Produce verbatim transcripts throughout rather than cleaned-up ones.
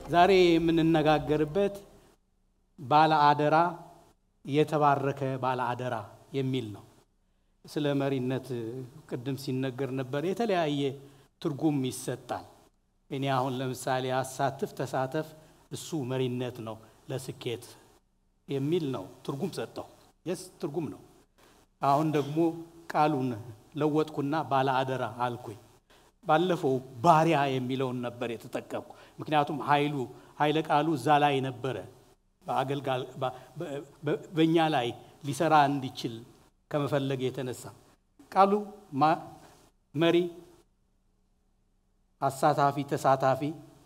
ዛሬ የምንነጋገርበት ባለ አደራ የተባረከ ባለ አደራ የሚል ነው። ስለ መሪነት ቅድም ሲነገር ነበር። የተለያየ ትርጉም ይሰጣል። እኔ አሁን ለምሳሌ አሳትፍ ተሳተፍ እሱ መሪነት ነው ለስኬት የሚል ነው ትርጉም ሰጠው። የስ ትርጉም ነው። አሁን ደግሞ ቃሉን ለወጥኩና ባለ አደራ አልኩኝ። ባለፈው ባሪያ የሚለውን ነበር የተጠቀምኩ። ምክንያቱም ኃይሉ ኃይለ ቃሉ እዛ ላይ ነበረ። በአገልጋል በእኛ ላይ ሊሰራ እንዲችል ከመፈለግ የተነሳ ቃሉ መሪ፣ አሳታፊ፣ ተሳታፊ፣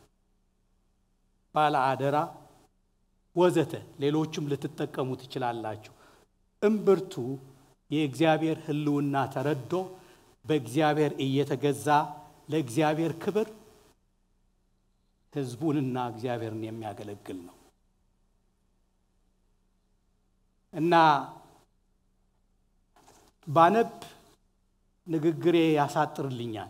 ባለ አደራ ወዘተ ሌሎችም ልትጠቀሙ ትችላላችሁ። እምብርቱ የእግዚአብሔር ሕልውና ተረድቶ በእግዚአብሔር እየተገዛ ለእግዚአብሔር ክብር ሕዝቡንና እግዚአብሔርን የሚያገለግል ነው እና ባነብ ንግግሬ ያሳጥርልኛል።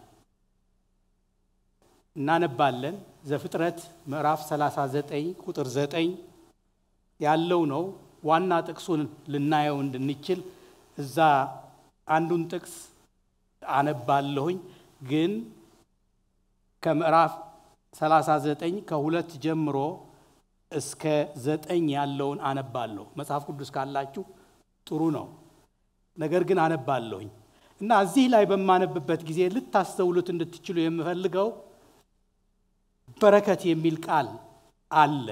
እናነባለን። ዘፍጥረት ምዕራፍ ሰላሳ ዘጠኝ ቁጥር ዘጠኝ ያለው ነው። ዋና ጥቅሱን ልናየው እንድንችል እዛ አንዱን ጥቅስ አነባለሁኝ። ግን ከምዕራፍ ሰላሳ ዘጠኝ ከሁለት ጀምሮ እስከ ዘጠኝ ያለውን አነባለሁ። መጽሐፍ ቅዱስ ካላችሁ ጥሩ ነው። ነገር ግን አነባለሁኝ እና እዚህ ላይ በማነብበት ጊዜ ልታስተውሉት እንድትችሉ የምፈልገው በረከት የሚል ቃል አለ።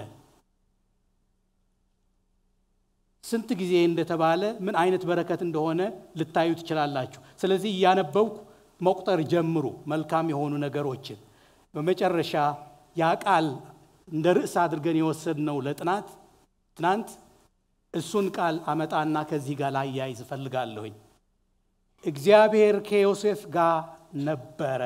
ስንት ጊዜ እንደተባለ ምን አይነት በረከት እንደሆነ ልታዩ ትችላላችሁ። ስለዚህ እያነበብኩ መቁጠር ጀምሩ መልካም የሆኑ ነገሮችን። በመጨረሻ ያ ቃል እንደ ርዕስ አድርገን የወሰድነው ለጥናት ትናንት እሱን ቃል አመጣና ከዚህ ጋር ላይ ያይዝ ፈልጋለሁኝ። እግዚአብሔር ከዮሴፍ ጋር ነበረ፣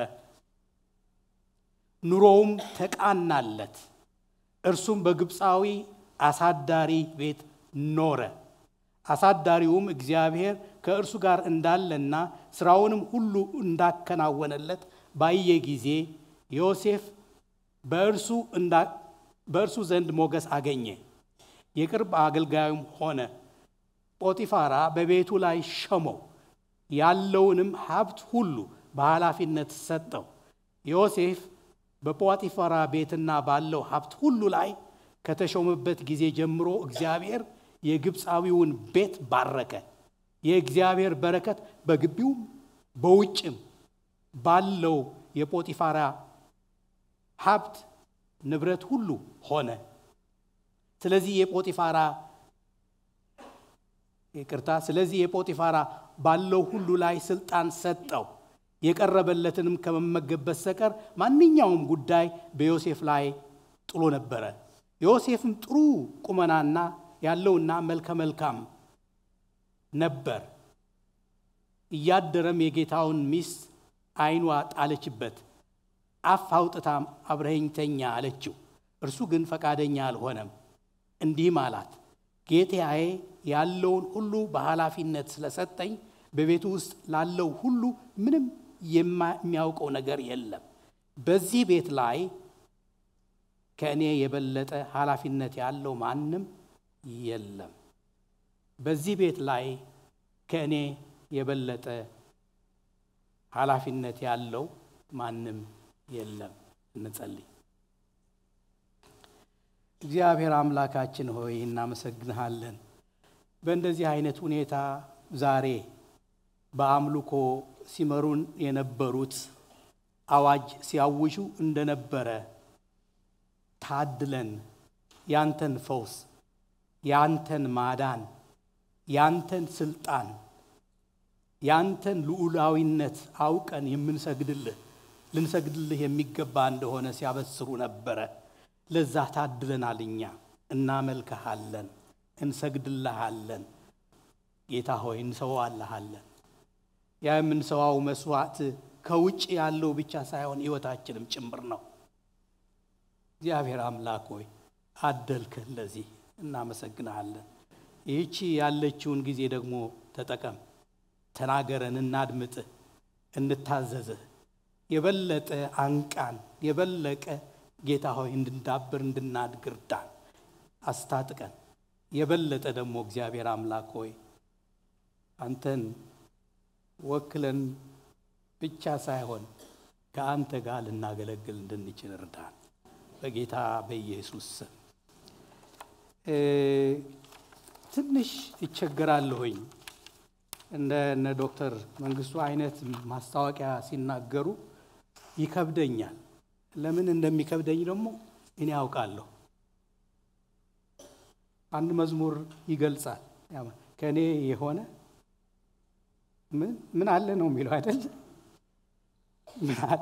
ኑሮውም ተቃናለት፣ እርሱም በግብፃዊ አሳዳሪ ቤት ኖረ። አሳዳሪውም እግዚአብሔር ከእርሱ ጋር እንዳለና ስራውንም ሁሉ እንዳከናወነለት ባየ ጊዜ ዮሴፍ በእርሱ እንዳ በእርሱ ዘንድ ሞገስ አገኘ፣ የቅርብ አገልጋዩም ሆነ። ጶጢፋራ በቤቱ ላይ ሾመው፣ ያለውንም ሀብት ሁሉ በኃላፊነት ሰጠው። ዮሴፍ በጶጢፋራ ቤትና ባለው ሀብት ሁሉ ላይ ከተሾመበት ጊዜ ጀምሮ እግዚአብሔር የግብፃዊውን ቤት ባረከ። የእግዚአብሔር በረከት በግቢውም በውጭም ባለው የጶጢፋራ ሀብት ንብረት ሁሉ ሆነ። ስለዚህ የጶጢፋራ ይቅርታ ስለዚህ የጶጢፋራ ባለው ሁሉ ላይ ስልጣን ሰጠው። የቀረበለትንም ከመመገብ በስተቀር ማንኛውም ጉዳይ በዮሴፍ ላይ ጥሎ ነበረ። ዮሴፍም ጥሩ ቁመናና ያለውና መልከ መልካም ነበር። እያደረም የጌታውን ሚስት ዓይኗ ጣለችበት። አፍ አውጥታም አብረኸኝ ተኛ አለችው። እርሱ ግን ፈቃደኛ አልሆነም። እንዲህም አላት፣ ጌታዬ ያለውን ሁሉ በኃላፊነት ስለሰጠኝ በቤቱ ውስጥ ላለው ሁሉ ምንም የሚያውቀው ነገር የለም። በዚህ ቤት ላይ ከእኔ የበለጠ ኃላፊነት ያለው ማንም የለም። በዚህ ቤት ላይ ከእኔ የበለጠ ኃላፊነት ያለው ማንም የለም። እንጸልይ። እግዚአብሔር አምላካችን ሆይ እናመሰግንሃለን። በእንደዚህ አይነት ሁኔታ ዛሬ በአምልኮ ሲመሩን የነበሩት አዋጅ ሲያውጁ እንደነበረ ታድለን ያንተን ፈውስ፣ ያንተን ማዳን፣ ያንተን ስልጣን፣ ያንተን ልዑላዊነት አውቀን የምንሰግድልህ ልንሰግድልህ የሚገባ እንደሆነ ሲያበስሩ ነበረ። ለዛ ታድለናል። እኛ እናመልክሃለን፣ እንሰግድልሃለን። ጌታ ሆይ እንሰዋልሃለን። ያ የምንሰዋው መስዋዕት ከውጭ ያለው ብቻ ሳይሆን ሕይወታችንም ጭምር ነው። እግዚአብሔር አምላክ ሆይ አደልከን፣ ለዚህ እናመሰግንሃለን። ይህቺ ያለችውን ጊዜ ደግሞ ተጠቀም፣ ተናገረን፣ እናድምጥህ፣ እንታዘዝህ። የበለጠ አንቃን፣ የበለቀ ጌታ ሆይ እንድንዳብር እንድናድግ እርዳን፣ አስታጥቀን። የበለጠ ደግሞ እግዚአብሔር አምላክ ሆይ አንተን ወክለን ብቻ ሳይሆን ከአንተ ጋር ልናገለግል እንድንችል እርዳን በጌታ በኢየሱስ ስም። ትንሽ ይቸገራለሁኝ እንደ እነ ዶክተር መንግስቱ አይነት ማስታወቂያ ሲናገሩ ይከብደኛል። ለምን እንደሚከብደኝ ደግሞ እኔ አውቃለሁ። አንድ መዝሙር ይገልጻል። ከኔ የሆነ ምን ምን አለ ነው የሚለው አይደል? ምን አለ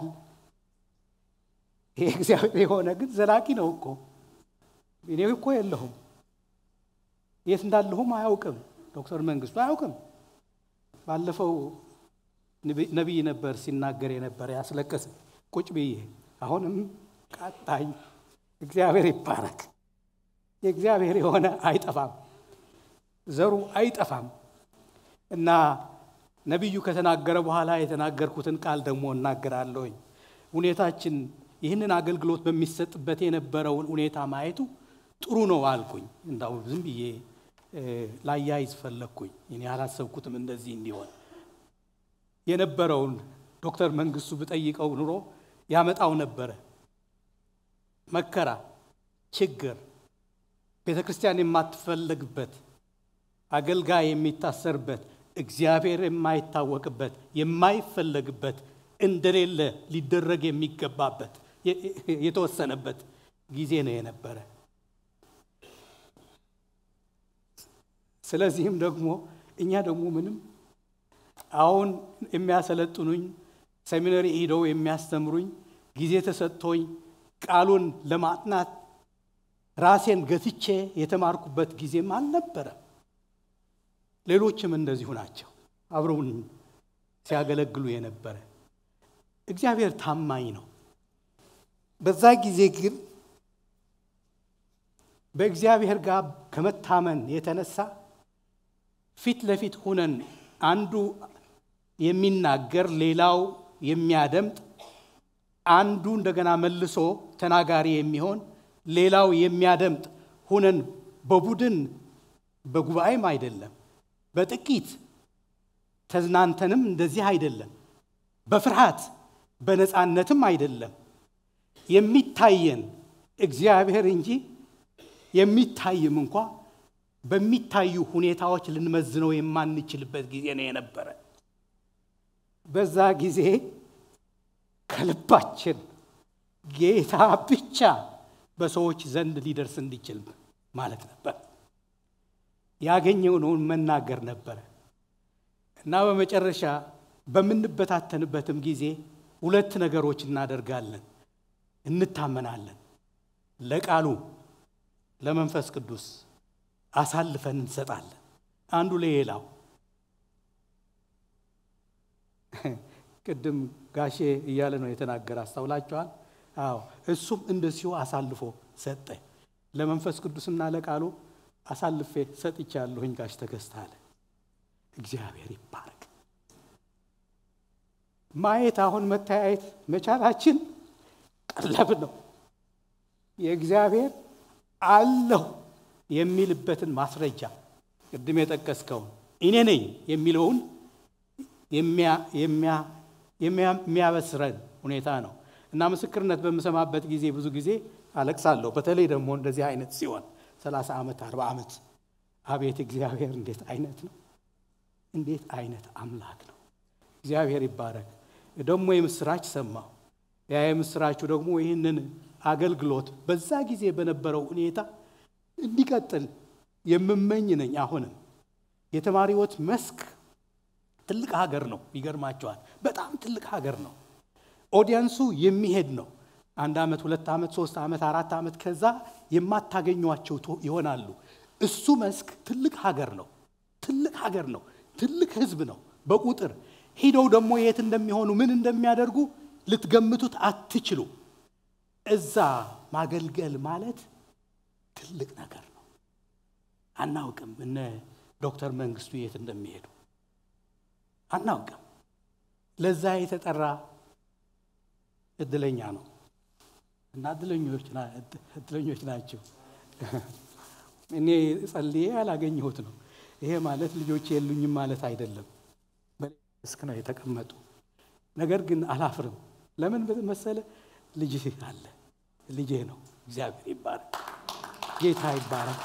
ይሄ እግዚአብሔር የሆነ ግን ዘላቂ ነው እኮ። እኔ እኮ የለሁም፣ የት እንዳለሁም አያውቅም። ዶክተር መንግስቱ አያውቅም። ባለፈው ነብይ ነበር ሲናገር የነበረ ያስለቀሰ ቁጭ ብዬ አሁንም ቃጣኝ። እግዚአብሔር ይባረክ። የእግዚአብሔር የሆነ አይጠፋም፣ ዘሩ አይጠፋም። እና ነብዩ ከተናገረ በኋላ የተናገርኩትን ቃል ደግሞ እናገራለሁኝ። ሁኔታችን ይህንን አገልግሎት በሚሰጥበት የነበረውን ሁኔታ ማየቱ ጥሩ ነው አልኩኝ። እንዳው ዝም ብዬ ላያይዝ ፈለኩኝ። እኔ አላሰብኩትም እንደዚህ እንዲሆን። የነበረውን ዶክተር መንግስቱ ብጠይቀው ኑሮ ያመጣው ነበረ። መከራ፣ ችግር፣ ቤተክርስቲያን የማትፈልግበት፣ አገልጋይ የሚታሰርበት፣ እግዚአብሔር የማይታወቅበት፣ የማይፈለግበት፣ እንደሌለ ሊደረግ የሚገባበት የተወሰነበት ጊዜ ነው የነበረ። ስለዚህም ደግሞ እኛ ደግሞ ምንም አሁን የሚያሰለጥኑኝ ሰሚናሪ ሄደው የሚያስተምሩኝ ጊዜ ተሰጥቶኝ ቃሉን ለማጥናት ራሴን ገትቼ የተማርኩበት ጊዜም አልነበረ። ሌሎችም እንደዚሁ ናቸው አብረውን ሲያገለግሉ የነበረ። እግዚአብሔር ታማኝ ነው። በዛ ጊዜ ግን በእግዚአብሔር ጋር ከመታመን የተነሳ ፊት ለፊት ሆነን አንዱ የሚናገር ሌላው የሚያደምጥ፣ አንዱ እንደገና መልሶ ተናጋሪ የሚሆን ሌላው የሚያደምጥ ሆነን በቡድን በጉባኤም አይደለም፣ በጥቂት ተዝናንተንም እንደዚህ አይደለም፣ በፍርሃት በነፃነትም አይደለም። የሚታየን እግዚአብሔር እንጂ የሚታይም እንኳ በሚታዩ ሁኔታዎች ልንመዝነው የማንችልበት ጊዜ ነው የነበረ። በዛ ጊዜ ከልባችን ጌታ ብቻ በሰዎች ዘንድ ሊደርስ እንዲችል ማለት ነበር። ያገኘውን መናገር ነበር። እና በመጨረሻ በምንበታተንበትም ጊዜ ሁለት ነገሮች እናደርጋለን። እንታመናለን፣ ለቃሉ ለመንፈስ ቅዱስ አሳልፈን እንሰጣለን። አንዱ ለሌላው ቅድም ጋሼ እያለ ነው የተናገረ፣ አስተውላችኋል? አዎ፣ እሱም እንደዚሁ አሳልፎ ሰጠ። ለመንፈስ ቅዱስና ለቃሉ አሳልፌ ሰጥቻለሁኝ ጋሽ ተከስታለ። እግዚአብሔር ይባረክ። ማየት አሁን መታየት መቻላችን ቀለብ ነው። የእግዚአብሔር አለው የሚልበትን ማስረጃ ቅድም የጠቀስከው እኔ ነኝ የሚለውን የሚያበስረን ሁኔታ ነው። እና ምስክርነት በምሰማበት ጊዜ ብዙ ጊዜ አለቅሳለሁ። በተለይ ደግሞ እንደዚህ አይነት ሲሆን ሰላሳ ዓመት አርባ ዓመት አቤት እግዚአብሔር እንዴት አይነት ነው! እንዴት አይነት አምላክ ነው! እግዚአብሔር ይባረክ። ደግሞ የምስራች ሰማሁ። ያ የምስራቹ ደግሞ ይህንን አገልግሎት በዛ ጊዜ በነበረው ሁኔታ እንዲቀጥል የምመኝ ነኝ። አሁንም የተማሪዎች መስክ ትልቅ ሀገር ነው። ይገርማቸዋል። በጣም ትልቅ ሀገር ነው። ኦዲየንሱ የሚሄድ ነው። አንድ ዓመት፣ ሁለት ዓመት፣ ሶስት ዓመት፣ አራት ዓመት ከዛ የማታገኟቸው ይሆናሉ። እሱ መስክ ትልቅ ሀገር ነው። ትልቅ ሀገር ነው። ትልቅ ህዝብ ነው በቁጥር። ሄደው ደግሞ የት እንደሚሆኑ ምን እንደሚያደርጉ ልትገምቱት አትችሉ። እዛ ማገልገል ማለት ትልቅ ነገር ነው። አናውቅም እነ ዶክተር መንግስቱ የት እንደሚሄዱ አናውቅም። ለዛ የተጠራ እድለኛ ነው። እና እድለኞች ና እድለኞች ናቸው። እኔ ጸልዬ ያላገኘሁት ነው። ይሄ ማለት ልጆች የሉኝም ማለት አይደለም። በስክ ነው የተቀመጡ። ነገር ግን አላፍርም። ለምን መሰለ? ልጅ አለ። ልጄ ነው። እግዚአብሔር ይባረክ፣ ጌታ ይባረክ።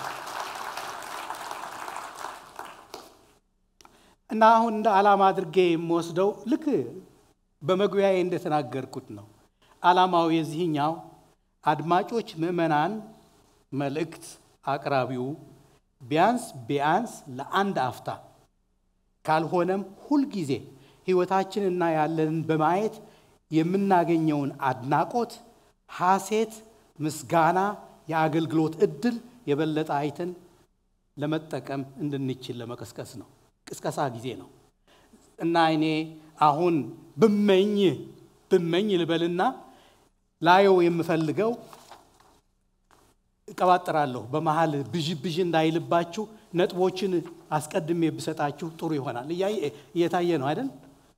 እና አሁን እንደ ዓላማ አድርጌ የምወስደው ልክ በመግቢያዬ እንደተናገርኩት ነው። ዓላማው የዚህኛው አድማጮች ምዕመናን መልእክት አቅራቢው ቢያንስ ቢያንስ ለአንድ አፍታ ካልሆነም ሁል ጊዜ ህይወታችንና ያለንን በማየት የምናገኘውን አድናቆት፣ ሐሴት፣ ምስጋና፣ የአገልግሎት እድል የበለጠ አይተን ለመጠቀም እንድንችል ለመቀስቀስ ነው። ቅስቀሳ ጊዜ ነው እና እኔ አሁን ብመኝ ብመኝ ልበልና ላየው የምፈልገው እቀባጥራለሁ። በመሃል ብዥ ብዥ እንዳይልባችሁ ነጥቦችን አስቀድሜ ብሰጣችሁ ጥሩ ይሆናል። እየታየ ነው አይደል?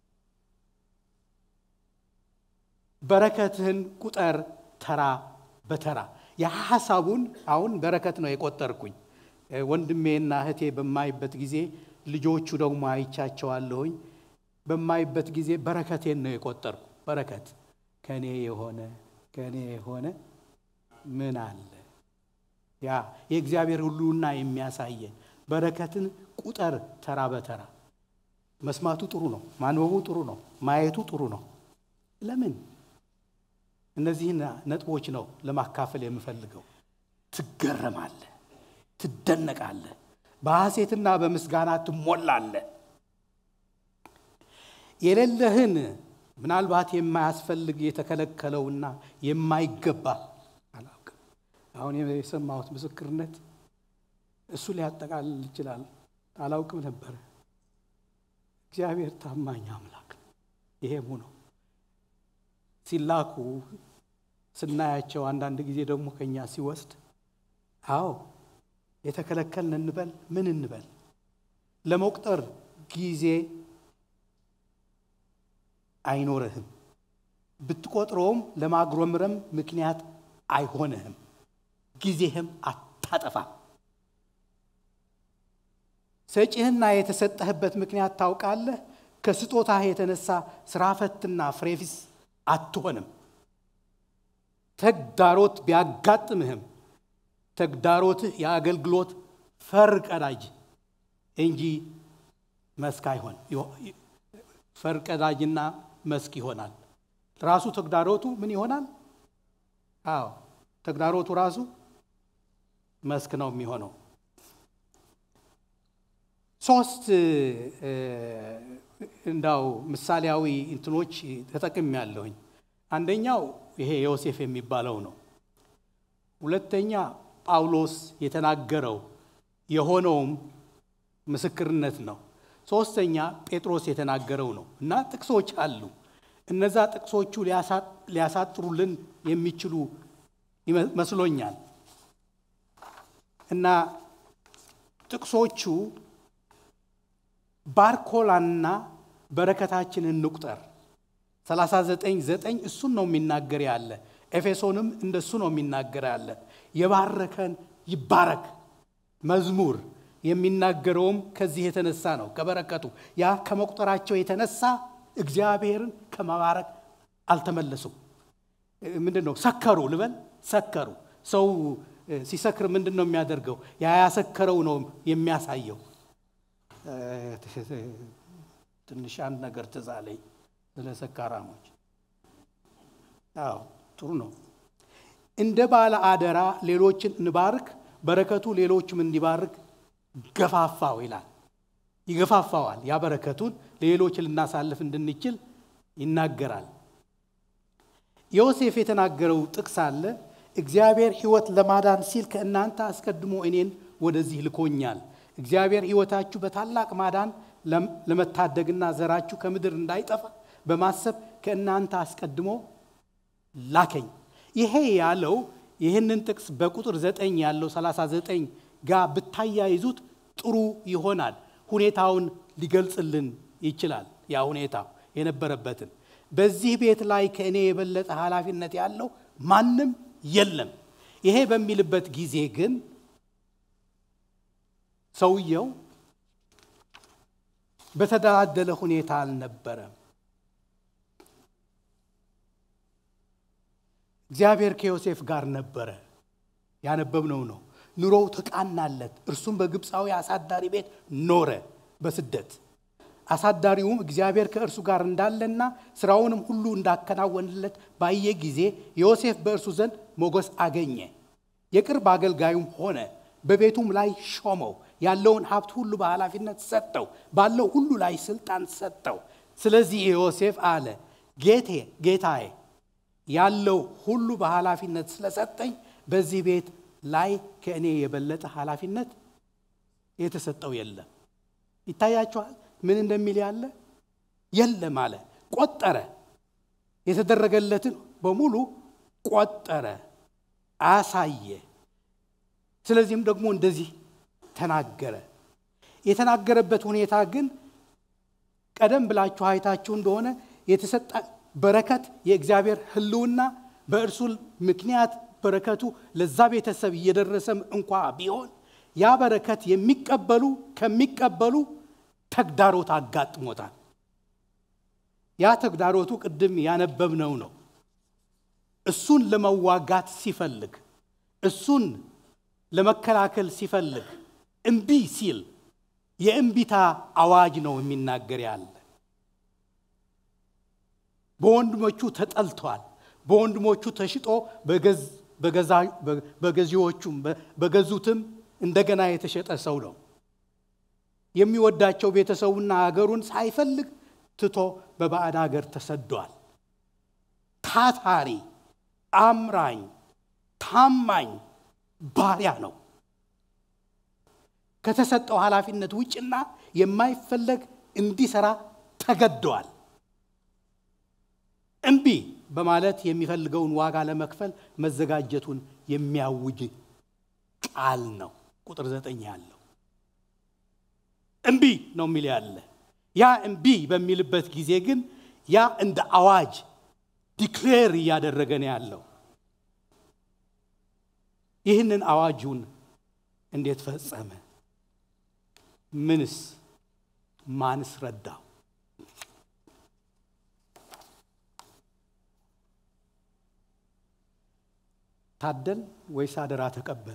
በረከትህን ቁጠር ተራ በተራ። የሐሳቡን አሁን በረከት ነው የቆጠርኩኝ። ወንድሜና እህቴ በማይበት ጊዜ ልጆቹ ደግሞ አይቻቸዋለሁኝ። በማይበት ጊዜ በረከቴን ነው የቆጠርኩ። በረከት ከኔ የሆነ ከኔ የሆነ ምን አለ? ያ የእግዚአብሔር ሁሉና የሚያሳየን በረከትን ቁጠር ተራ በተራ። መስማቱ ጥሩ ነው፣ ማንበቡ ጥሩ ነው፣ ማየቱ ጥሩ ነው። ለምን? እነዚህን ነጥቦች ነው ለማካፈል የምፈልገው። ትገረማለህ፣ ትደነቃለህ፣ በሐሴትና በምስጋና ትሞላለህ። የሌለህን ምናልባት የማያስፈልግ የተከለከለውና የማይገባ አላውቅም። አሁን የሰማሁት ምስክርነት እሱ ሊያጠቃልል ይችላል። አላውቅም ነበር። እግዚአብሔር ታማኝ አምላክ ነው። ይሄም ነው ሲላኩ ስናያቸው አንዳንድ ጊዜ ደግሞ ከኛ ሲወስድ አዎ የተከለከልን እንበል ምን እንበል ለመቁጠር ጊዜ አይኖርህም። ብትቆጥሮም ለማግሮምረም ምክንያት አይሆንህም። ጊዜህም አታጠፋም። ሰጪህና የተሰጠህበት ምክንያት ታውቃለህ። ከስጦታህ የተነሳ ስራ ፈትና ፍሬፊስ አትሆንም። ተግዳሮት ቢያጋጥምህም ተግዳሮትህ የአገልግሎት ፈር ቀዳጅ እንጂ መስክ አይሆን። ፈር ቀዳጅና መስክ ይሆናል። ራሱ ተግዳሮቱ ምን ይሆናል? አዎ ተግዳሮቱ ራሱ መስክ ነው የሚሆነው። ሶስት እንዳው ምሳሌያዊ እንትኖች ተጠቅሜያለሁኝ። አንደኛው ይሄ ዮሴፍ የሚባለው ነው። ሁለተኛ ጳውሎስ የተናገረው የሆነውም ምስክርነት ነው። ሶስተኛ ጴጥሮስ የተናገረው ነው። እና ጥቅሶች አሉ። እነዛ ጥቅሶቹ ሊያሳጥሩልን የሚችሉ መስሎኛል። እና ጥቅሶቹ ባርኮላና በረከታችንን እንቁጠር ሰላሳ ዘጠኝ ዘጠኝ እሱን ነው የሚናገር ያለ። ኤፌሶንም እንደሱ ነው የሚናገር ያለ። የባረከን ይባረክ መዝሙር የሚናገረውም ከዚህ የተነሳ ነው። ከበረከቱ ያ ከመቁጠራቸው የተነሳ እግዚአብሔርን ከመባረክ አልተመለሱም። ምንድነው ሰከሩ ልበል? ሰከሩ። ሰው ሲሰክር ምንድነው የሚያደርገው? ያ ያሰከረው ነው የሚያሳየው። ትንሽ አንድ ነገር ትዝ አለኝ ስለ ሰካራሞች። አዎ ጥሩ ነው። እንደ ባለ አደራ ሌሎችን እንባርክ፣ በረከቱ ሌሎችም እንዲባርክ ገፋፋው ይላል። ይገፋፋዋል። ያ በረከቱን ሌሎች ልናሳልፍ እንድንችል ይናገራል። ዮሴፍ የተናገረው ጥቅስ አለ። እግዚአብሔር ሕይወት ለማዳን ሲል ከእናንተ አስቀድሞ እኔን ወደዚህ ልኮኛል። እግዚአብሔር ሕይወታችሁ በታላቅ ማዳን ለመታደግና ዘራችሁ ከምድር እንዳይጠፋ በማሰብ ከእናንተ አስቀድሞ ላከኝ። ይሄ ያለው ይህንን ጥቅስ በቁጥር ዘጠኝ ያለው ሰላሳ ዘጠኝ ጋር ብታያይዙት ጥሩ ይሆናል። ሁኔታውን ሊገልጽልን ይችላል። ያ ሁኔታ የነበረበትን በዚህ ቤት ላይ ከእኔ የበለጠ ኃላፊነት ያለው ማንም የለም። ይሄ በሚልበት ጊዜ ግን ሰውየው በተደላደለ ሁኔታ አልነበረም። እግዚአብሔር ከዮሴፍ ጋር ነበረ። ያነበብነው ነው። ኑሮው ተቃናለት። እርሱም በግብፃዊ አሳዳሪ ቤት ኖረ በስደት። አሳዳሪውም እግዚአብሔር ከእርሱ ጋር እንዳለና ስራውንም ሁሉ እንዳከናወነለት ባየ ጊዜ ዮሴፍ በእርሱ ዘንድ ሞገስ አገኘ። የቅርብ አገልጋዩም ሆነ። በቤቱም ላይ ሾመው። ያለውን ሀብት ሁሉ በኃላፊነት ሰጠው። ባለው ሁሉ ላይ ስልጣን ሰጠው። ስለዚህ ዮሴፍ አለ፣ ጌቴ ጌታዬ ያለው ሁሉ በኃላፊነት ስለሰጠኝ በዚህ ቤት ላይ ከእኔ የበለጠ ኃላፊነት የተሰጠው የለም። ይታያችኋል ምን እንደሚል ያለ የለም አለ። ቆጠረ። የተደረገለትን በሙሉ ቆጠረ፣ አሳየ። ስለዚህም ደግሞ እንደዚህ ተናገረ። የተናገረበት ሁኔታ ግን ቀደም ብላችሁ አይታችሁ እንደሆነ የተሰጠ በረከት የእግዚአብሔር ሕልውና በእርሱ ምክንያት በረከቱ ለዛ ቤተሰብ እየደረሰም እንኳ ቢሆን ያ በረከት የሚቀበሉ ከሚቀበሉ ተግዳሮት አጋጥሞታል። ያ ተግዳሮቱ ቅድም ያነበብነው ነው። እሱን ለመዋጋት ሲፈልግ፣ እሱን ለመከላከል ሲፈልግ እምቢ ሲል የእምቢታ አዋጅ ነው የሚናገር ያለ። በወንድሞቹ ተጠልቷል። በወንድሞቹ ተሽጦ በገዢዎቹም በገዙትም እንደገና የተሸጠ ሰው ነው። የሚወዳቸው ቤተሰቡና ሀገሩን ሳይፈልግ ትቶ በባዕድ ሀገር ተሰዷል። ታታሪ፣ አምራኝ፣ ታማኝ ባሪያ ነው። ከተሰጠው ኃላፊነት ውጭና የማይፈለግ እንዲሰራ ተገደዋል። እምቢ በማለት የሚፈልገውን ዋጋ ለመክፈል መዘጋጀቱን የሚያውጅ ቃል ነው። ቁጥር ዘጠኝ ያለው እምቢ ነው የሚል ያለ። ያ እምቢ በሚልበት ጊዜ ግን ያ እንደ አዋጅ ዲክሌር እያደረገ ነው ያለው። ይህንን አዋጁን እንዴት ፈጸመ? ምንስ ማንስ ረዳው? ታደል ወይስ አደራ ተቀበል?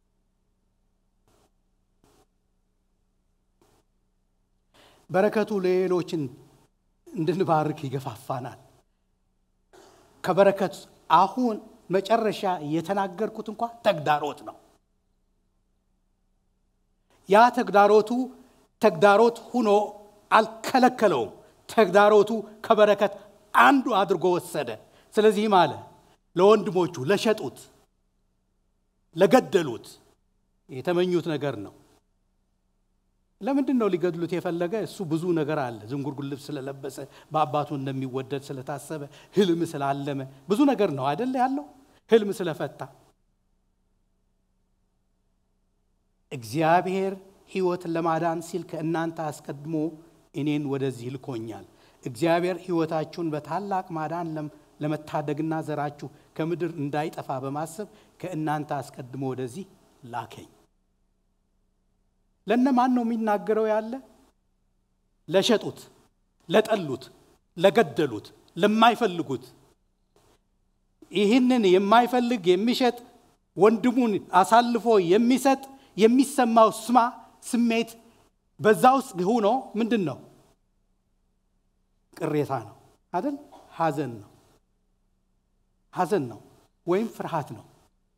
በረከቱ ለሌሎችን እንድንባርክ ይገፋፋናል። ከበረከት አሁን መጨረሻ የተናገርኩት እንኳን ተግዳሮት ነው። ያ ተግዳሮቱ ተግዳሮት ሆኖ አልከለከለውም። ተግዳሮቱ ከበረከት አንዱ አድርጎ ወሰደ። ስለዚህ ማለት ለወንድሞቹ ለሸጡት፣ ለገደሉት የተመኙት ነገር ነው። ለምንድን ነው ሊገድሉት የፈለገ? እሱ ብዙ ነገር አለ። ዝንጉርጉር ልብስ ስለለበሰ፣ በአባቱ እንደሚወደድ ስለታሰበ፣ ህልም ስላለመ ብዙ ነገር ነው አይደል ያለው። ህልም ስለፈታ እግዚአብሔር ሕይወትን ለማዳን ሲል ከእናንተ አስቀድሞ እኔን ወደዚህ ልኮኛል። እግዚአብሔር ሕይወታችሁን በታላቅ ማዳን ለመታደግና ዘራችሁ ከምድር እንዳይጠፋ በማሰብ ከእናንተ አስቀድሞ ወደዚህ ላከኝ። ለነማን ነው የሚናገረው ያለ? ለሸጡት፣ ለጠሉት፣ ለገደሉት፣ ለማይፈልጉት። ይህንን የማይፈልግ የሚሸጥ ወንድሙን አሳልፎ የሚሰጥ የሚሰማው ስማ ስሜት በዛ ውስጥ ሆኖ ምንድን ነው? ቅሬታ ነው አይደል? ሐዘን ነው። ሐዘን ነው ወይም ፍርሃት ነው።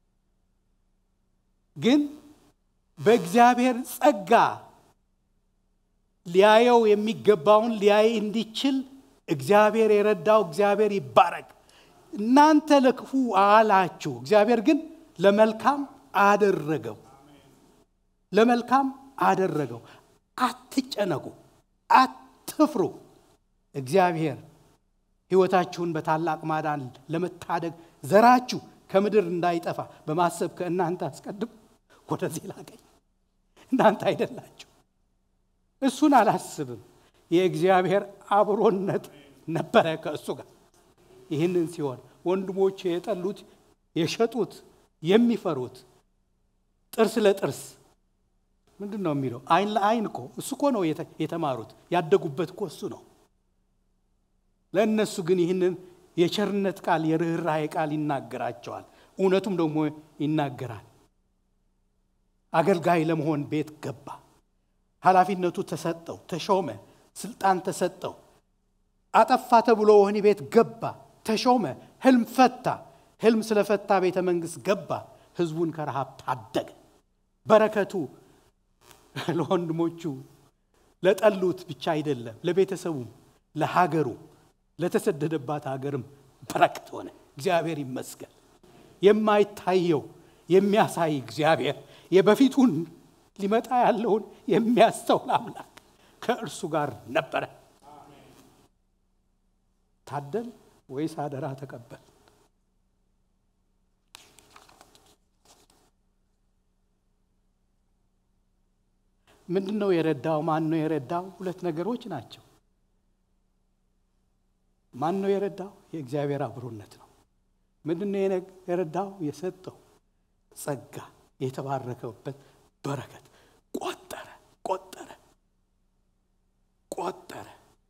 ግን በእግዚአብሔር ጸጋ ሊያየው የሚገባውን ሊያይ እንዲችል እግዚአብሔር የረዳው እግዚአብሔር ይባረክ። እናንተ ለክፉ አላችሁ፣ እግዚአብሔር ግን ለመልካም አደረገው። ለመልካም አደረገው። አትጨነቁ፣ አትፍሩ። እግዚአብሔር ሕይወታችሁን በታላቅ ማዳን ለመታደግ ዘራችሁ ከምድር እንዳይጠፋ በማሰብ ከእናንተ አስቀድሞ ወደዚህ ላከኝ። እናንተ አይደላችሁ። እሱን አላስብም። የእግዚአብሔር አብሮነት ነበረ ከእሱ ጋር። ይህንን ሲሆን ወንድሞች የጠሉት የሸጡት የሚፈሩት ጥርስ ለጥርስ ምንድነው የሚለው አይን ለአይን እኮ እሱ እኮ ነው የተማሩት ያደጉበት እኮ እሱ ነው። ለነሱ ግን ይህንን የቸርነት ቃል የርህራሄ ቃል ይናገራቸዋል። እውነቱም ደግሞ ይናገራል። አገልጋይ ለመሆን ቤት ገባ። ኃላፊነቱ ተሰጠው፣ ተሾመ፣ ስልጣን ተሰጠው። አጠፋ ተብሎ ወህኒ ቤት ገባ፣ ተሾመ፣ ህልም ፈታ። ህልም ስለፈታ ቤተ መንግስት ገባ። ህዝቡን ከረሃብ ታደገ። በረከቱ ለወንድሞቹ ለጠሉት ብቻ አይደለም፣ ለቤተሰቡ፣ ለሀገሩ፣ ለተሰደደባት ሀገርም በረከት ሆነ። እግዚአብሔር ይመስገን። የማይታየው የሚያሳይ እግዚአብሔር የበፊቱን ሊመጣ ያለውን የሚያስተውል አምላክ ከእርሱ ጋር ነበረ። ታደል ወይስ አደራ ተቀበል? ምንድነው የረዳው? ማን ነው የረዳው? ሁለት ነገሮች ናቸው። ማን ነው የረዳው? የእግዚአብሔር አብሮነት ነው። ምንድነው የረዳው? የሰጠው ጸጋ፣ የተባረከበት በረከት ቆጠረ ቆጠረ ቆጠረ።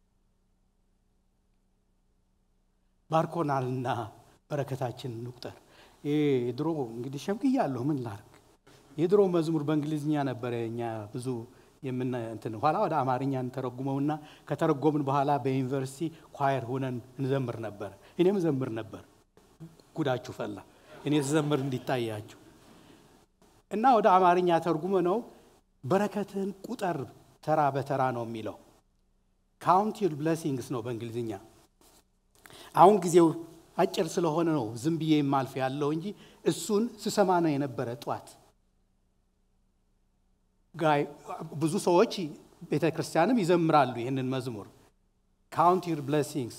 ባርኮናልና በረከታችን እንቁጠር። የድሮ እንግዲህ ሸምግያለሁ ምን ላርግ። የድሮ መዝሙር በእንግሊዝኛ ነበር እኛ ብዙ የምን እንትን ኋላ ወደ አማርኛ ተረጉመውና ከተረጎምን በኋላ በዩኒቨርሲቲ ኳየር ሆነን እንዘምር ነበር። እኔም ዘምር ነበር። ጉዳችሁ ፈላ። እኔ ዘምር እንዲታያችሁ እና ወደ አማርኛ ተርጉመ ነው በረከትን ቁጠር ተራ በተራ ነው የሚለው። ካውንት ዩር ብሌሲንግስ ነው በእንግሊዝኛ። አሁን ጊዜው አጭር ስለሆነ ነው ዝም ብዬ የማልፍ ያለው እንጂ እሱን ስሰማ ነው የነበረ ጧት። ጋይ ብዙ ሰዎች ቤተክርስቲያንም ይዘምራሉ ይሄንን መዝሙር ካውንት ዩር ብሌሲንግስ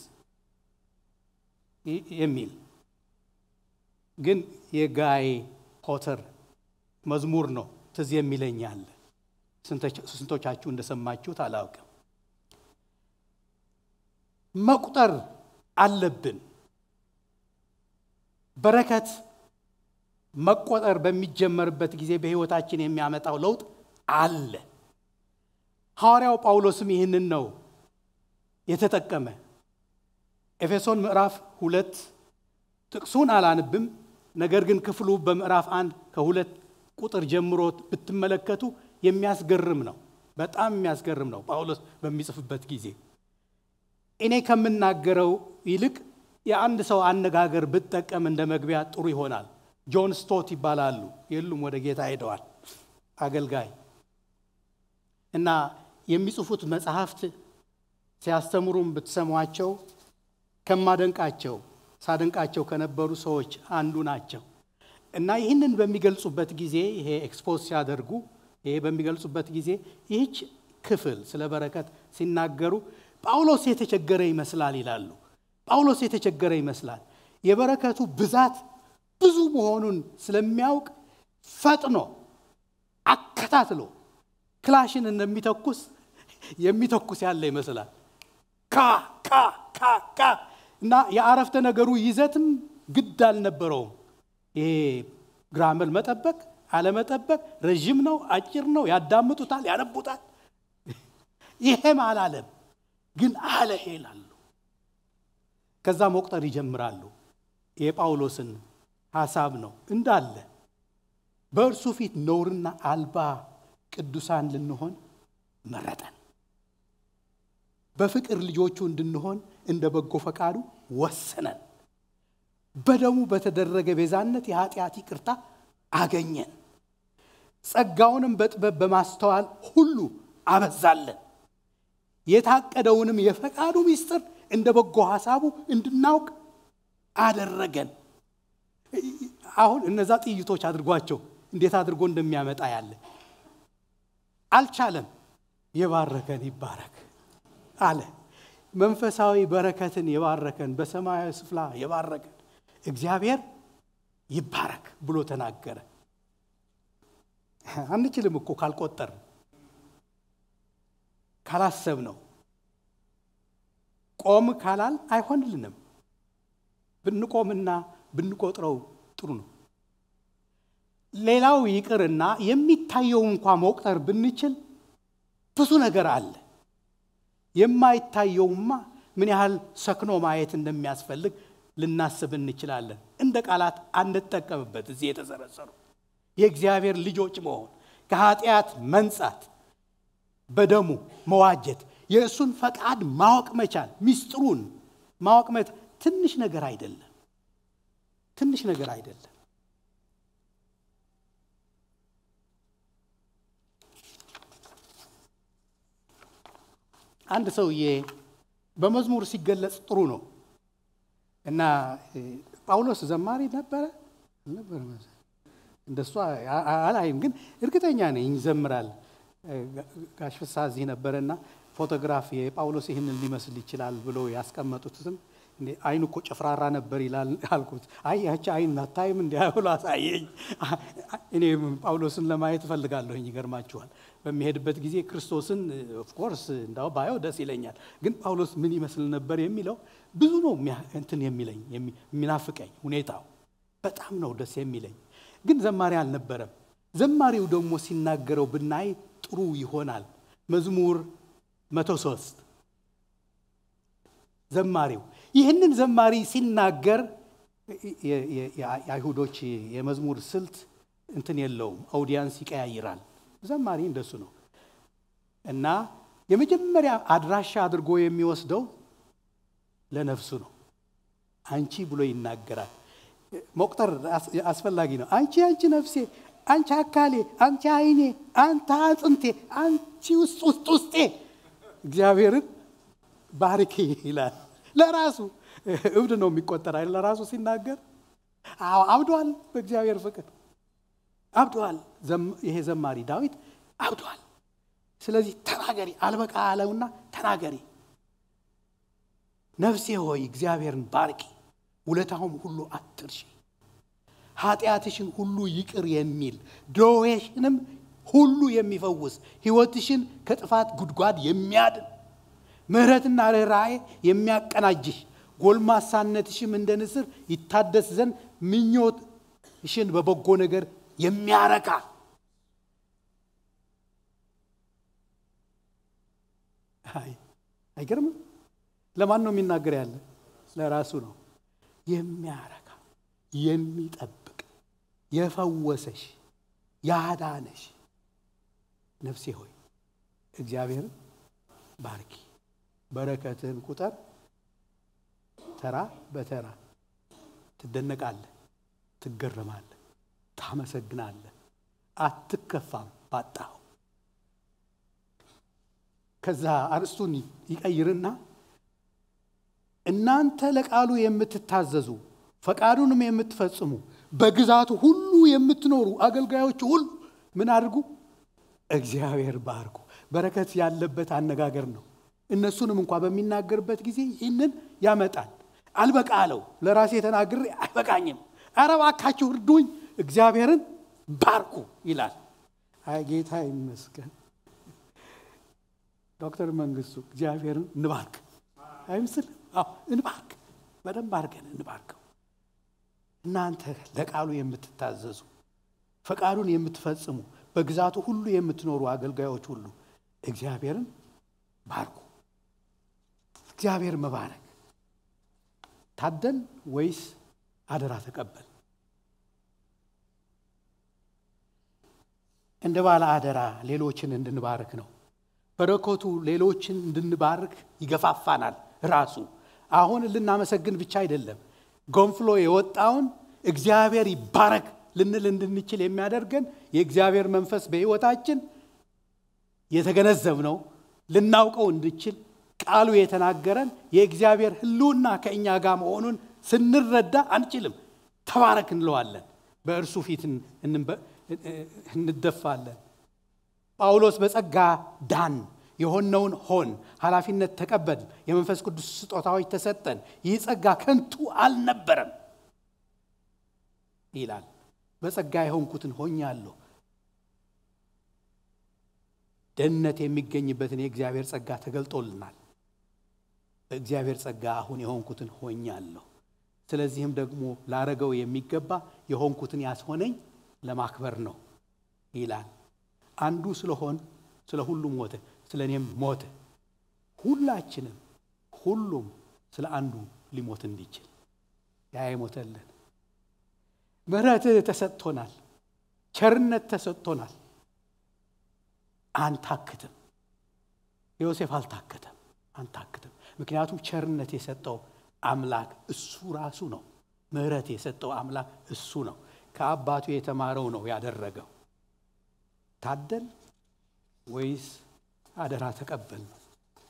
የሚል ግን የጋይ ፖተር መዝሙር ነው ትዝ የሚለኛል። ስንቶቻችሁ እንደሰማችሁት አላውቅም። መቁጠር አለብን። በረከት መቆጠር በሚጀመርበት ጊዜ በህይወታችን የሚያመጣው ለውጥ አለ። ሐዋርያው ጳውሎስም ይህንን ነው የተጠቀመ። ኤፌሶን ምዕራፍ ሁለት ጥቅሱን አላንብም፣ ነገር ግን ክፍሉ በምዕራፍ አንድ ከሁለት ቁጥር ጀምሮ ብትመለከቱ የሚያስገርም ነው። በጣም የሚያስገርም ነው። ጳውሎስ በሚጽፍበት ጊዜ እኔ ከምናገረው ይልቅ የአንድ ሰው አነጋገር ብትጠቀም እንደ መግቢያ ጥሩ ይሆናል። ጆን ስቶት ይባላሉ። የሉም፣ ወደ ጌታ ሄደዋል። አገልጋይ እና የሚጽፉት መጽሐፍት ሲያስተምሩም ብትሰሟቸው ከማደንቃቸው ሳደንቃቸው ከነበሩ ሰዎች አንዱ ናቸው። እና ይህንን በሚገልጹበት ጊዜ ይሄ ኤክስፖዝ ሲያደርጉ ይሄ በሚገልጹበት ጊዜ ይህች ክፍል ስለ በረከት ሲናገሩ ጳውሎስ የተቸገረ ይመስላል ይላሉ። ጳውሎስ የተቸገረ ይመስላል። የበረከቱ ብዛት ብዙ መሆኑን ስለሚያውቅ ፈጥኖ አከታትሎ ክላሽን እንደሚተኩስ የሚተኩስ ያለ ይመስላል። ካ ካ ካ ካ እና የአረፍተ ነገሩ ይዘትም ግድ አልነበረውም። ይሄ ግራመር መጠበቅ አለመጠበቅ፣ ረጅም ነው አጭር ነው፣ ያዳምጡታል ያነቡታል። ይሄም አላለም ግን አለ ይላሉ። ከዛ መቁጠር ይጀምራሉ። የጳውሎስን ሐሳብ ነው እንዳለ በእርሱ ፊት ነውርና አልባ ቅዱሳን ልንሆን መረጠን፣ በፍቅር ልጆቹ እንድንሆን እንደ በጎ ፈቃዱ ወሰነን፣ በደሙ በተደረገ ቤዛነት የኃጢአት ይቅርታ አገኘን፣ ጸጋውንም በጥበብ በማስተዋል ሁሉ አበዛለን፣ የታቀደውንም የፈቃዱ ምስጢር እንደ በጎ ሐሳቡ እንድናውቅ አደረገን። አሁን እነዛ ጥይቶች አድርጓቸው እንዴት አድርጎ እንደሚያመጣ ያለ አልቻለም። የባረከን ይባረክ አለ። መንፈሳዊ በረከትን የባረከን በሰማያዊ ስፍራ የባረከን እግዚአብሔር ይባረክ ብሎ ተናገረ። አንችልም እኮ ካልቆጠር ካላሰብ ነው ቆም ካላል አይሆንልንም። ብንቆምና ብንቆጥረው ጥሩ ነው። ሌላው ይቅርና የሚታየው እንኳን መቁጠር ብንችል ብዙ ነገር አለ። የማይታየውማ ምን ያህል ሰክኖ ማየት እንደሚያስፈልግ ልናስብ እንችላለን። እንደ ቃላት አንጠቀምበት። እዚህ የተዘረዘሩ የእግዚአብሔር ልጆች መሆን፣ ከኃጢአት መንጻት፣ በደሙ መዋጀት፣ የእሱን ፈቃድ ማወቅ መቻል፣ ሚስጥሩን ማወቅ መቻል ትንሽ ነገር አይደለም። ትንሽ ነገር አይደለም። አንድ ሰውዬ በመዝሙር ሲገለጽ ጥሩ ነው እና ጳውሎስ ዘማሪ ነበረ ነበር እንደሷ አላይም፣ ግን እርግጠኛ ነኝ ይዘምራል። ጋሽ ፍስሐ እዚህ ነበርና ፎቶግራፍ የጳውሎስ ይህንን ሊመስል ይችላል ብሎ ያስቀመጡትም እንዴ አይኑ እኮ ጨፍራራ ነበር ይላል አልኩት። አይ ያቺ አይን አታይም እንዴ ብሎ አሳየኝ። እኔ ጳውሎስን ለማየት ፈልጋለሁኝ። ይገርማችኋል በሚሄድበት ጊዜ ክርስቶስን ኦፍ ኮርስ እንዳው ባየው ደስ ይለኛል፣ ግን ጳውሎስ ምን ይመስል ነበር የሚለው ብዙ ነው እንትን የሚለኝ የሚናፍቀኝ። ሁኔታው በጣም ነው ደስ የሚለኝ፣ ግን ዘማሪ አልነበረም። ዘማሪው ደግሞ ሲናገረው ብናይ ጥሩ ይሆናል። መዝሙር መቶ ሶስት ዘማሪው ይህንን ዘማሪ ሲናገር የአይሁዶች የመዝሙር ስልት እንትን የለውም፣ አውዲያንስ ይቀያይራል። ዘማሪ እንደሱ ነው እና የመጀመሪያ አድራሻ አድርጎ የሚወስደው ለነፍሱ ነው። አንቺ ብሎ ይናገራል። መቁጠር አስፈላጊ ነው። አንቺ አንቺ ነፍሴ፣ አንቺ አካሌ፣ አንቺ አይኔ፣ አንተ አጥንቴ፣ አንቺ ውስጥ ውስጥ ውስጤ እግዚአብሔርን ባርኪ ይላል። ለራሱ እብድ ነው የሚቆጠር አይደል? ለራሱ ሲናገር አዎ አብዷል፣ በእግዚአብሔር ፍቅር አብዷል። ይሄ ዘማሪ ዳዊት አብዷል። ስለዚህ ተናገሪ አልበቃ አለውና ተናገሪ፣ ነፍሴ ሆይ እግዚአብሔርን ባርኪ፣ ውለታውም ሁሉ አትርሺ፣ ኃጢአትሽን ሁሉ ይቅር የሚል ደዌሽንም ሁሉ የሚፈውስ ሕይወትሽን ከጥፋት ጉድጓድ የሚያድን ምሕረትና ርኅራኄ የሚያቀናጅሽ ጎልማሳነትሽም እንደ ንስር ይታደስ ዘንድ ምኞትሽን በበጎ ነገር የሚያረካ አይ አይገርምም? ለማን ነው የሚናገር ያለ? ለራሱ ነው። የሚያረካ የሚጠብቅ የፈወሰሽ ያዳነሽ ነፍሴ ሆይ እግዚአብሔርን ባርኪ። በረከትህን ቁጠር፣ ተራ በተራ ትደነቃለህ፣ ትገረማለህ፣ ታመሰግናለህ፣ አትከፋም ባጣው። ከዛ አርስቱን ይቀይርና እናንተ ለቃሉ የምትታዘዙ ፈቃዱንም የምትፈጽሙ በግዛቱ ሁሉ የምትኖሩ አገልጋዮች ሁሉ ምን አድርጉ? እግዚአብሔር ባርኩ። በረከት ያለበት አነጋገር ነው። እነሱንም እንኳን በሚናገርበት ጊዜ ይህንን ያመጣል። አልበቃ አለው። ለራሴ ተናግሬ አይበቃኝም፣ ኧረ እባካችሁ እርዱኝ፣ እግዚአብሔርን ባርኩ ይላል። አይ ጌታ ይመስገን። ዶክተር መንግስቱ እግዚአብሔርን እንባርክ አይምስል? አዎ እንባርክ፣ በደንብ አድርገን እንባርከው። እናንተ ለቃሉ የምትታዘዙ ፈቃዱን የምትፈጽሙ በግዛቱ ሁሉ የምትኖሩ አገልጋዮች ሁሉ እግዚአብሔርን ባርኩ። እግዚአብሔር መባረክ ታደል ወይስ አደራ ተቀበል? እንደ ባለ አደራ ሌሎችን እንድንባርክ ነው። በረከቱ ሌሎችን እንድንባርክ ይገፋፋናል። ራሱ አሁን ልናመሰግን ብቻ አይደለም፣ ጎንፍሎ የወጣውን እግዚአብሔር ይባረክ ልንል እንድንችል የሚያደርገን የእግዚአብሔር መንፈስ በሕይወታችን የተገነዘብነው ልናውቀው እንድችል ቃሉ የተናገረን የእግዚአብሔር ሕልውና ከእኛ ጋር መሆኑን ስንረዳ አንችልም። ተባረክ እንለዋለን፣ በእርሱ ፊት እንደፋለን። ጳውሎስ በጸጋ ዳን፣ የሆነውን ሆን፣ ኃላፊነት ተቀበል፣ የመንፈስ ቅዱስ ስጦታዎች ተሰጠን፣ ይህ ጸጋ ከንቱ አልነበረም ይላል። በጸጋ የሆንኩትን ሆኛለሁ። ደህንነት የሚገኝበትን የእግዚአብሔር ጸጋ ተገልጦልናል። በእግዚአብሔር ጸጋ አሁን የሆንኩትን ሆኛለሁ። ስለዚህም ደግሞ ላረገው የሚገባ የሆንኩትን ያስሆነኝ ለማክበር ነው ይላል። አንዱ ስለሆን ስለ ሁሉም ሞተ፣ ስለኔም ሞተ። ሁላችንም ሁሉም ስለ አንዱ ሊሞት እንዲችል ያ የሞተልን ምሕረት ተሰጥቶናል፣ ቸርነት ተሰጥቶናል። አንታክትም። ዮሴፍ አልታከተም፣ አንታክትም። ምክንያቱም ቸርነት የሰጠው አምላክ እሱ ራሱ ነው። ምሕረት የሰጠው አምላክ እሱ ነው። ከአባቱ የተማረው ነው ያደረገው። ታደል ወይስ አደራ ተቀበል ነው?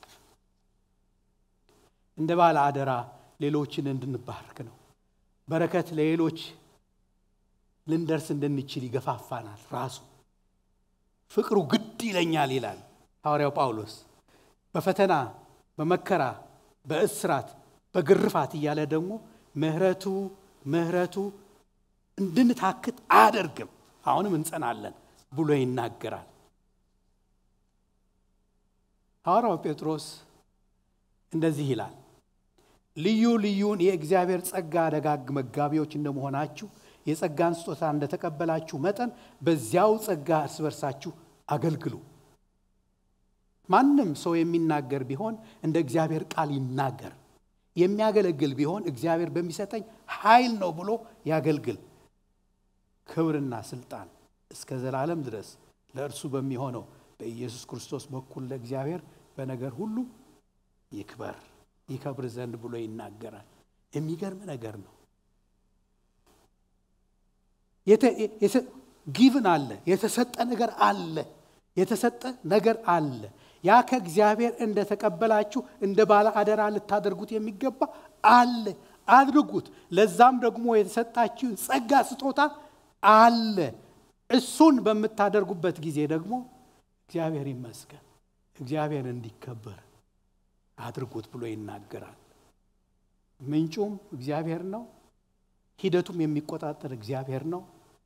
እንደ ባለ አደራ ሌሎችን እንድንባርክ ነው። በረከት ለሌሎች ልንደርስ እንድንችል ይገፋፋናል። ራሱ ፍቅሩ ግድ ይለኛል ይላል ሐዋርያው ጳውሎስ። በፈተና በመከራ በእስራት በግርፋት እያለ ደግሞ ምሕረቱ ምሕረቱ እንድንታክት አያደርግም፣ አሁንም እንጸናለን ብሎ ይናገራል። ሐዋርያው ጴጥሮስ እንደዚህ ይላል፣ ልዩ ልዩን የእግዚአብሔር ጸጋ ደጋግ መጋቢዎች እንደመሆናችሁ የጸጋን ስጦታ እንደተቀበላችሁ መጠን በዚያው ጸጋ እርስ በርሳችሁ አገልግሉ። ማንም ሰው የሚናገር ቢሆን እንደ እግዚአብሔር ቃል ይናገር፣ የሚያገለግል ቢሆን እግዚአብሔር በሚሰጠኝ ኃይል ነው ብሎ ያገልግል። ክብርና ስልጣን እስከ ዘላለም ድረስ ለእርሱ በሚሆነው በኢየሱስ ክርስቶስ በኩል ለእግዚአብሔር በነገር ሁሉ ይክበር ይከብር ዘንድ ብሎ ይናገራል። የሚገርም ነገር ነው። ጊቭን አለ፣ የተሰጠ ነገር አለ፣ የተሰጠ ነገር አለ። ያ ከእግዚአብሔር እንደተቀበላችሁ እንደ ባለ አደራ ልታደርጉት የሚገባ አለ፣ አድርጉት። ለዛም ደግሞ የተሰጣችሁን ጸጋ ስጦታ አለ። እሱን በምታደርጉበት ጊዜ ደግሞ እግዚአብሔር ይመስገን፣ እግዚአብሔር እንዲከበር አድርጉት ብሎ ይናገራል። ምንጩም እግዚአብሔር ነው፣ ሂደቱም የሚቆጣጠር እግዚአብሔር ነው።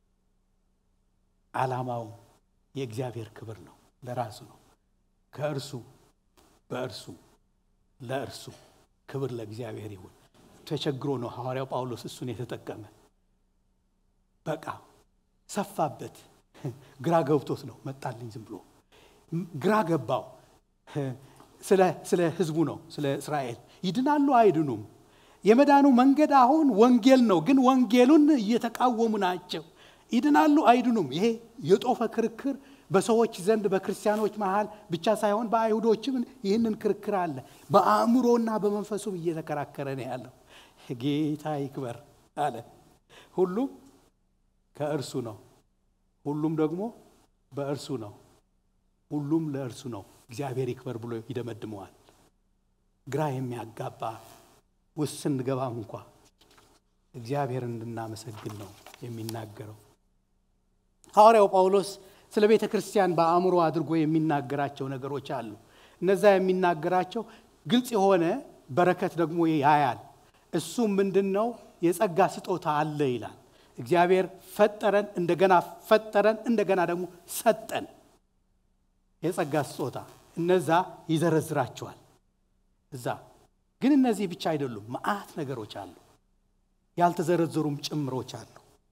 ዓላማው የእግዚአብሔር ክብር ነው፣ ለራሱ ነው። ከእርሱ በእርሱ ለእርሱ ክብር ለእግዚአብሔር ይሁን። ተቸግሮ ነው ሐዋርያው ጳውሎስ እሱን የተጠቀመ። በቃ ሰፋበት፣ ግራ ገብቶት ነው መጣልኝ። ዝም ብሎ ግራ ገባው። ስለ ስለ ህዝቡ ነው፣ ስለ እስራኤል ይድናሉ አይድኑም። የመዳኑ መንገድ አሁን ወንጌል ነው፣ ግን ወንጌሉን እየተቃወሙ ናቸው። ይድናሉ አይድኑም። ይሄ የጦፈ ክርክር በሰዎች ዘንድ በክርስቲያኖች መሃል ብቻ ሳይሆን በአይሁዶችም ይህንን ክርክር አለ። በአእምሮና በመንፈሱም እየተከራከረ ነው ያለው። ጌታ ይክበር አለ። ሁሉም ከእርሱ ነው፣ ሁሉም ደግሞ በእርሱ ነው፣ ሁሉም ለእርሱ ነው። እግዚአብሔር ይክበር ብሎ ይደመድመዋል። ግራ የሚያጋባ ውስን ገባም እንኳ እግዚአብሔርን እንድናመሰግን ነው የሚናገረው። ሐዋርያው ጳውሎስ ስለ ቤተ ክርስቲያን በአእምሮ አድርጎ የሚናገራቸው ነገሮች አሉ። እነዛ የሚናገራቸው ግልጽ የሆነ በረከት ደግሞ ያያል። እሱም ምንድነው? የጸጋ ስጦታ አለ ይላል። እግዚአብሔር ፈጠረን፣ እንደገና ፈጠረን፣ እንደገና ደግሞ ሰጠን። የጸጋ ስጦታ እነዛ ይዘረዝራቸዋል እዛ። ግን እነዚህ ብቻ አይደሉም፣ መዓት ነገሮች አሉ፣ ያልተዘረዘሩም ጭምሮች አሉ።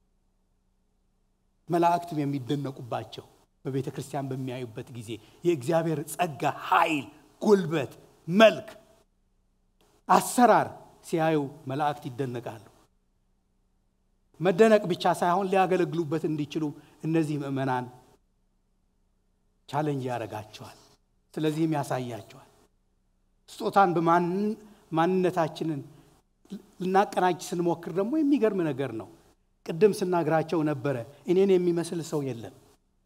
መላእክትም የሚደነቁባቸው በቤተ ክርስቲያን በሚያዩበት ጊዜ የእግዚአብሔር ጸጋ፣ ኃይል፣ ጉልበት፣ መልክ፣ አሰራር ሲያዩ መላእክት ይደነቃሉ። መደነቅ ብቻ ሳይሆን ሊያገለግሉበት እንዲችሉ እነዚህ ምእመናን ቻሌንጅ ያደርጋቸዋል። ስለዚህም ያሳያቸዋል። ስጦታን በማንነታችንን ልናቀናጅ ስንሞክር ደግሞ የሚገርም ነገር ነው። ቅድም ስናግራቸው ነበረ፣ እኔን የሚመስል ሰው የለም።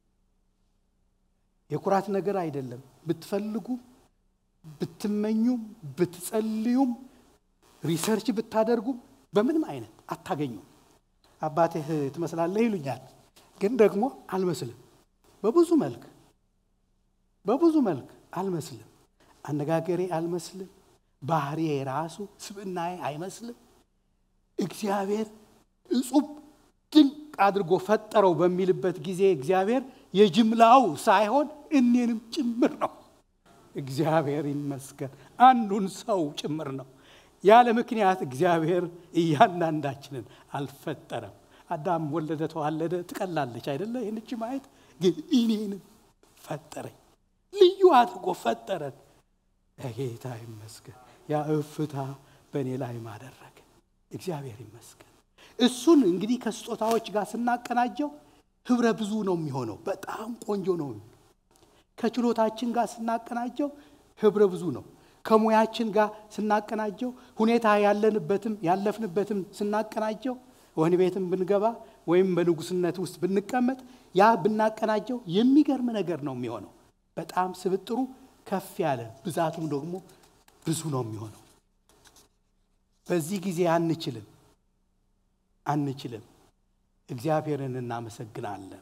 የኩራት ነገር አይደለም። ብትፈልጉ ብትመኙም ብትጸልዩም ሪሰርች ብታደርጉም በምንም አይነት አታገኙም። አባቴህ ትመስላለህ ይሉኛል፣ ግን ደግሞ አልመስልም። በብዙ መልክ በብዙ መልክ አልመስልም። አነጋገሬ አልመስልም። ባህሪዬ ራሱ ስብዕናዬ አይመስልም። እግዚአብሔር እጹብ ድንቅ አድርጎ ፈጠረው በሚልበት ጊዜ እግዚአብሔር የጅምላው ሳይሆን እኔንም ጭምር ነው። እግዚአብሔር ይመስገን፣ አንዱን ሰው ጭምር ነው። ያለ ምክንያት እግዚአብሔር እያንዳንዳችንን አልፈጠረም። አዳም ወለደ ተዋለደ ትቀላለች አይደለ? ይህንች ማየት ግን እኔንም ፈጠረኝ፣ ልዩ አድርጎ ፈጠረን። ጌታ ይመስገን። ያ እፍታ በእኔ ላይ ማደረግ እግዚአብሔር ይመስገን። እሱን እንግዲህ ከስጦታዎች ጋር ስናቀናጀው ህብረ ብዙ ነው የሚሆነው። በጣም ቆንጆ ነው። ከችሎታችን ጋር ስናቀናጀው ህብረ ብዙ ነው። ከሙያችን ጋር ስናቀናጀው፣ ሁኔታ ያለንበትም ያለፍንበትም ስናቀናጀው፣ ወህኒ ቤትም ብንገባ ወይም በንጉስነት ውስጥ ብንቀመጥ ያ ብናቀናጀው የሚገርም ነገር ነው የሚሆነው። በጣም ስብጥሩ ከፍ ያለ ብዛቱም ደግሞ ብዙ ነው የሚሆነው። በዚህ ጊዜ አንችልም አንችልም እግዚአብሔርን እናመሰግናለን።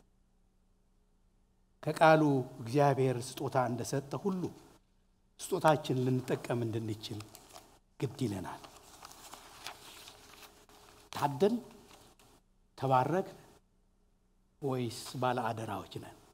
ከቃሉ እግዚአብሔር ስጦታ እንደሰጠ ሁሉ ስጦታችን ልንጠቀም እንድንችል ግድ ይለናል። ታደል ተባረክ ወይስ ባለ አደራዎች ነን?